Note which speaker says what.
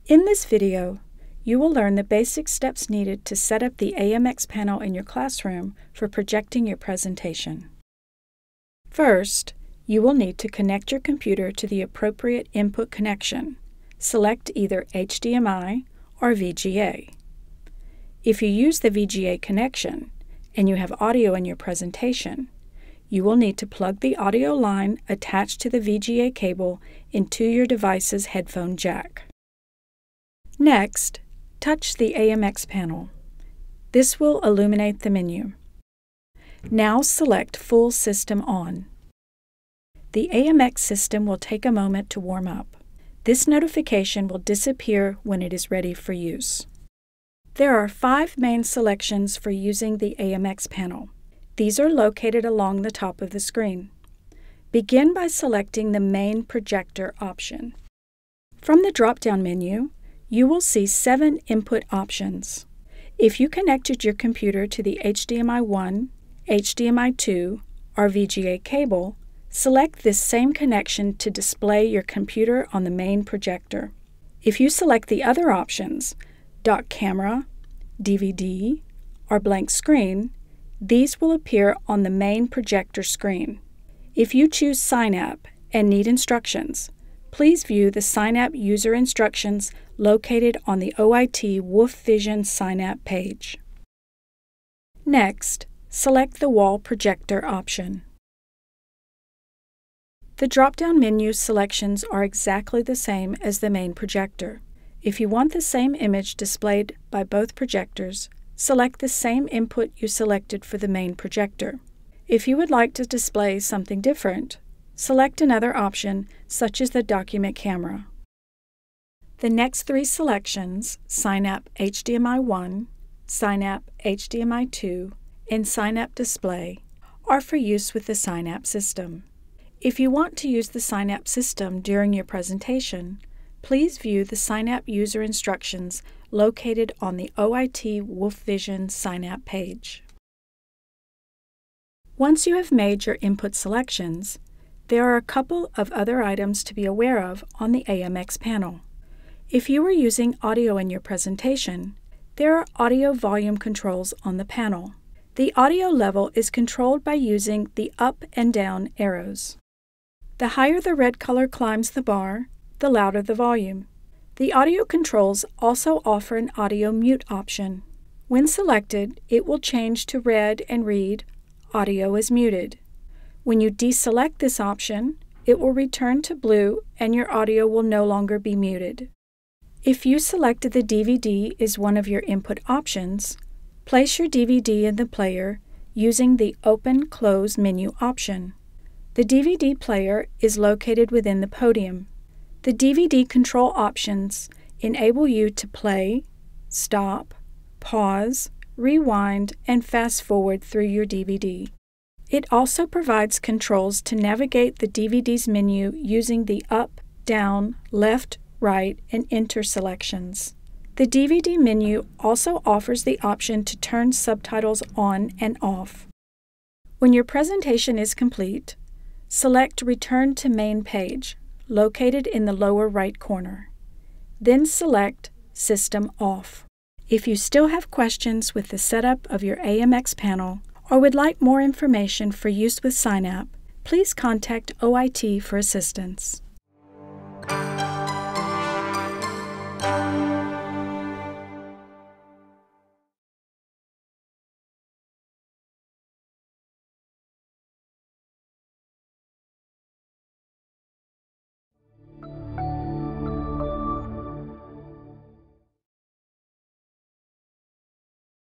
Speaker 1: In this video, you will learn the basic steps needed to set up the Amx panel in your classroom for projecting your presentation. First, you will need to connect your computer to the appropriate input connection. Select either HDMI or VGA. If you use the VGA connection and you have audio in your presentation, you will need to plug the audio line attached to the VGA cable into your device's headphone jack. Next, touch the Amx panel. This will illuminate the menu. Now select Full System On. The Amx system will take a moment to warm up. This notification will disappear when it is ready for use. There are 5 main selections for using the Amx panel. These are located along the top of the screen. Begin by selecting the Main Projector option. From the drop-down menu, you will see 7 input options. If you connected your computer to the HDMI 1, HDMI 2, or VGA cable, select this same connection to display your computer on the main projector. If you select the other options, dock camera, DVD, or blank screen, these will appear on the main projector screen. If you choose Sign Up and need instructions, please view the Sign Up user instructions located on the OIT Wolf Vision Sign Up page. Next, select the Wall Projector option. The drop-down menu selections are exactly the same as the main projector. If you want the same image displayed by both projectors, select the same input you selected for the main projector. If you would like to display something different, select another option such as the document camera. The next 3 selections, Sign Up HDMI 1, Sign Up HDMI 2, and Sign Up Display, are for use with the Sign Up system. If you want to use the Sign Up system during your presentation, please view the Sign Up user instructions located on the OIT Wolf Vision Sign Up page. Once you have made your input selections, there are a couple of other items to be aware of on the Amx panel. If you are using audio in your presentation, there are audio volume controls on the panel. The audio level is controlled by using the up and down arrows. The higher the red color climbs the bar, the louder the volume. The audio controls also offer an audio mute option. When selected, it will change to red and read, "Audio is muted." When you deselect this option, it will return to blue and your audio will no longer be muted. If you selected the DVD as one of your input options, place your DVD in the player using the Open/Close menu option. The DVD player is located within the podium. The DVD control options enable you to play, stop, pause, rewind, and fast forward through your DVD. It also provides controls to navigate the DVD's menu using the up, down, left, right, and enter selections. The DVD menu also offers the option to turn subtitles on and off. When your presentation is complete, select Return to Main Page, located in the lower right corner. Then select System Off. If you still have questions with the setup of your Amx panel or would like more information for use with Sign Up, please contact OIT for assistance.